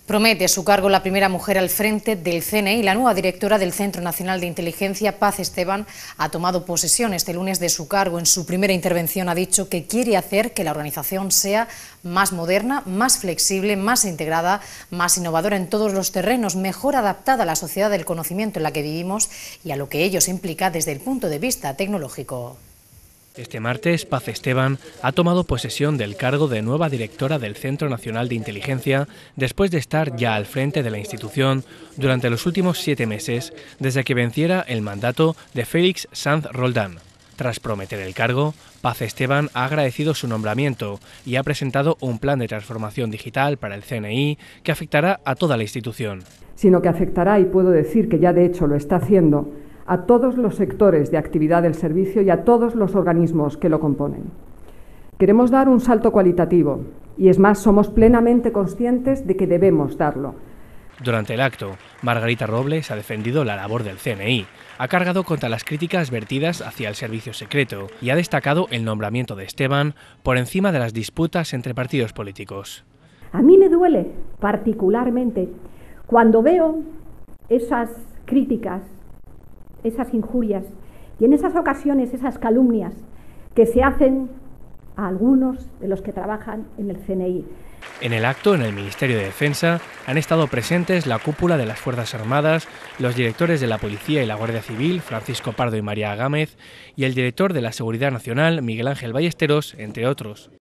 Promete su cargo la primera mujer al frente del CNI. La nueva directora del Centro Nacional de Inteligencia, Paz Esteban, ha tomado posesión este lunes de su cargo. En su primera intervención ha dicho que quiere hacer que la organización sea más moderna, más flexible, más integrada, más innovadora en todos los terrenos, mejor adaptada a la sociedad del conocimiento en la que vivimos y a lo que ello implica desde el punto de vista tecnológico. Este martes, Paz Esteban ha tomado posesión del cargo de nueva directora del Centro Nacional de Inteligencia después de estar ya al frente de la institución durante los últimos 7 meses, desde que venciera el mandato de Félix Sanz Roldán. Tras prometer el cargo, Paz Esteban ha agradecido su nombramiento y ha presentado un plan de transformación digital para el CNI que afectará a toda la institución. Sino que afectará, y puedo decir que ya de hecho lo está haciendo, a todos los sectores de actividad del servicio y a todos los organismos que lo componen. Queremos dar un salto cualitativo y, es más, somos plenamente conscientes de que debemos darlo. Durante el acto, Margarita Robles ha defendido la labor del CNI, ha cargado contra las críticas vertidas hacia el servicio secreto y ha destacado el nombramiento de Esteban por encima de las disputas entre partidos políticos. A mí me duele particularmente cuando veo esas críticas, esas injurias y en esas ocasiones esas calumnias que se hacen a algunos de los que trabajan en el CNI. En el acto, en el Ministerio de Defensa, han estado presentes la cúpula de las Fuerzas Armadas, los directores de la Policía y la Guardia Civil, Francisco Pardo y María Gámez, y el director de la Seguridad Nacional, Miguel Ángel Ballesteros, entre otros.